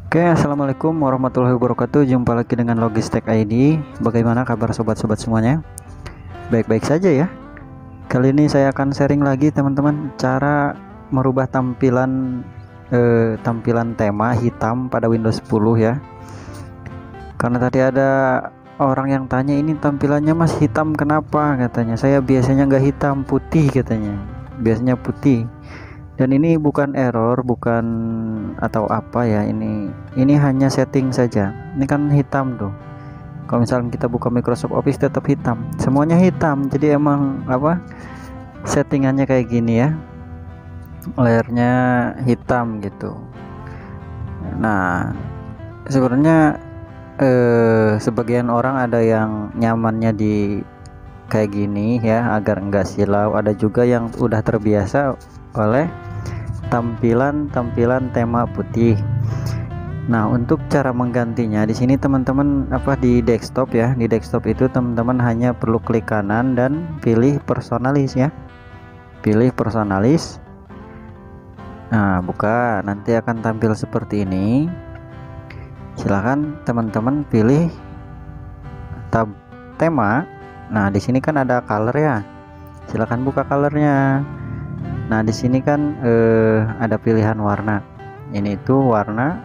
Oke, assalamualaikum warahmatullahi wabarakatuh. Jumpa lagi dengan Logistek ID. Bagaimana kabar sobat-sobat semuanya? Baik-baik saja ya. Kali ini saya akan sharing lagi teman-teman cara merubah tampilan tema hitam pada Windows 10 ya. Karena tadi ada orang yang tanya, ini tampilannya Mas hitam kenapa? Katanya saya biasanya nggak hitam, putih katanya. Biasanya putih. Dan ini bukan error, bukan atau apa ya, ini hanya setting saja. Ini kan hitam tuh. Kalau misalnya kita buka Microsoft Office tetap hitam, semuanya hitam. Jadi emang apa, settingannya kayak gini ya, layarnya hitam gitu. Nah, sebenarnya sebagian orang ada yang nyamannya di kayak gini ya, agar enggak silau. Ada juga yang udah terbiasa oleh tampilan tema putih. Nah, untuk cara menggantinya di sini teman-teman di desktop ya. Di desktop itu teman-teman hanya perlu klik kanan dan pilih personalis ya. Pilih personalis. Nah, buka, nanti akan tampil seperti ini. Silahkan teman-teman pilih tab tema. Nah, di sini kan ada color ya. Silahkan buka colornya. Nah, di sini kan ada pilihan warna. Ini itu warna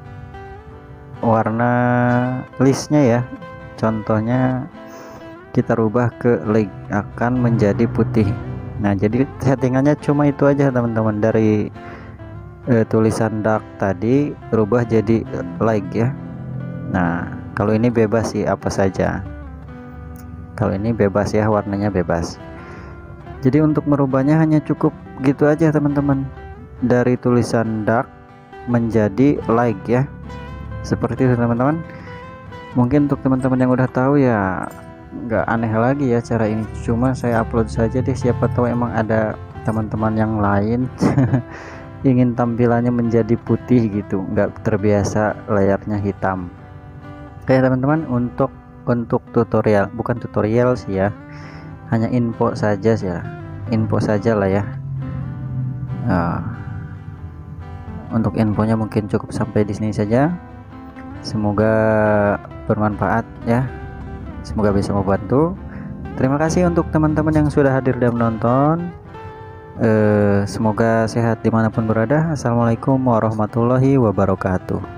listnya ya. Contohnya kita rubah ke light, akan menjadi putih. Nah, jadi settingannya cuma itu aja teman-teman. Dari tulisan dark tadi rubah jadi light ya. Nah, kalau ini bebas sih, apa saja. Kalau ini bebas ya, warnanya bebas. Jadi untuk merubahnya hanya cukup gitu aja teman-teman, dari tulisan dark menjadi light ya, seperti itu teman-teman. Mungkin untuk teman-teman yang udah tahu ya nggak aneh lagi ya cara ini, cuma saya upload saja deh, siapa tahu emang ada teman-teman yang lain ingin tampilannya menjadi putih gitu, nggak terbiasa layarnya hitam. Oke teman-teman, untuk tutorial, bukan tutorial sih ya, hanya info saja sih ya, info saja lah ya. Untuk infonya mungkin cukup sampai di sini saja. Semoga bermanfaat ya, semoga bisa membantu. Terima kasih untuk teman-teman yang sudah hadir dan menonton. Semoga sehat dimanapun berada. Assalamualaikum warahmatullahi wabarakatuh.